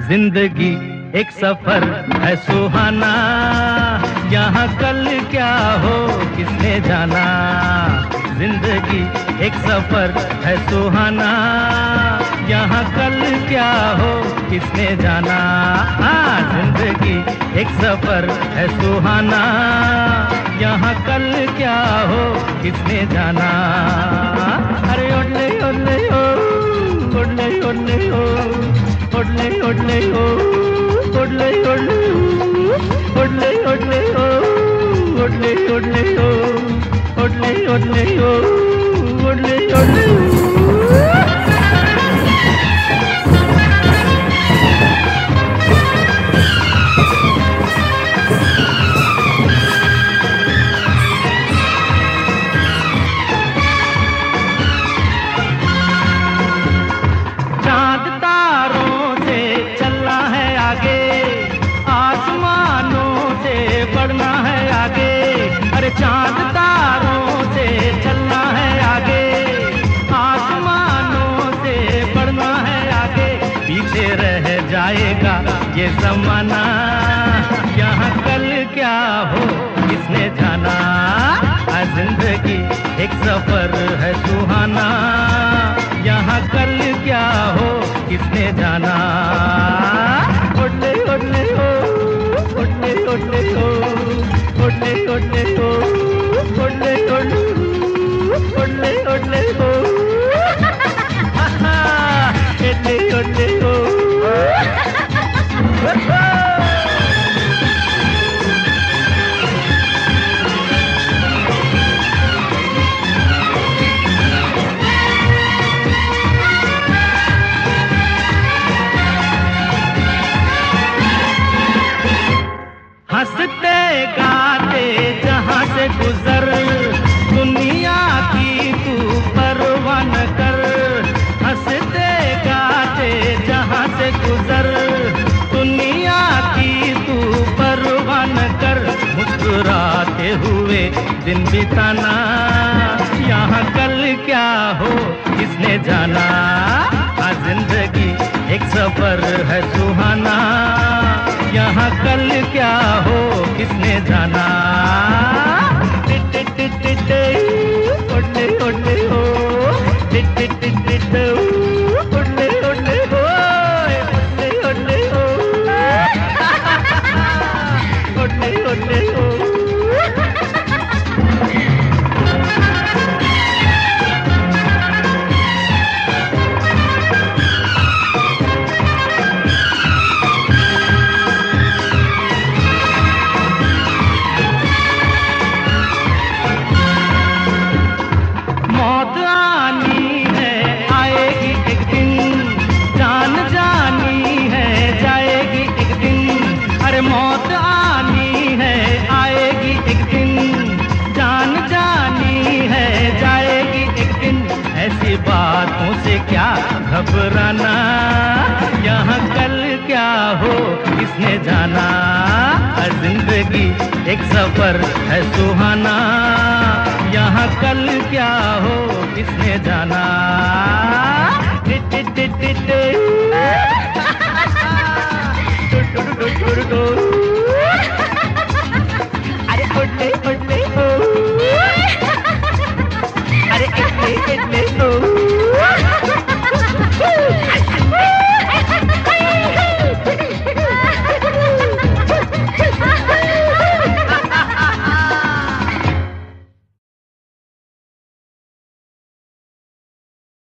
जिंदगी एक सफर है सुहाना, यहाँ कल क्या हो किसने जाना। जिंदगी एक सफर है सुहाना, यहाँ कल क्या हो किसने जाना। हाँ, जिंदगी एक सफर है सुहाना, यहाँ कल क्या हो किसने जाना। अरे ओडले ओडले ओ, ओडले ओडले ओ, ओडले ओडले ओ, ओडले ओडले ओ, ओडले ओडले ओ, ओडले ओडले ओ, ओडले ओडले ओ, ओडले ओडले ओ। चांद तारों से चलना है आगे, आसमानों से बढ़ना है आगे। पीछे रह जाएगा ये ज़माना, यहाँ कल क्या हो किसने जाना। जिंदगी एक सफर है सुहाना, यहाँ कल क्या हो किसने जाना। ओडले ओडले ओ, ओडले ओडले ओ, ओडले ओडले ओ, ओडले ओडले ओडले ओडले ओ, ओडले ओडले ओ। हंसते गाते जहाँ से गुजर, दुनिया की तू परवाह न कर। हंसते गाते जहाँ से गुजर, दुनिया की तू परवाह न कर। मुस्कुराते हुए दिन बिताना, यहाँ कल क्या हो किसने जाना। हाँ, जिंदगी एक सफर है सुहाना, यहाँ कल क्या हो किसने जाना। ओडले ओडले ओ, ओडले ओडले ओ, ओडले ओडले ओ, ओडले ओडले ओ। मौत आनी है आएगी एक दिन, जान जानी है जाएगी एक दिन। ऐसी बातों से क्या घबराना, यहाँ कल क्या हो किसने जाना। जिंदगी एक सफर है सुहाना, यहाँ कल क्या हो किसने जाना। Tit tit tit